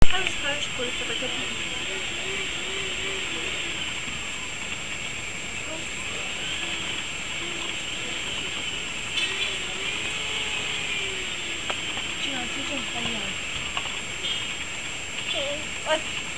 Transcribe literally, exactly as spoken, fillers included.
خلاص خلاص كل ثبتت.这样就正可以了。哎。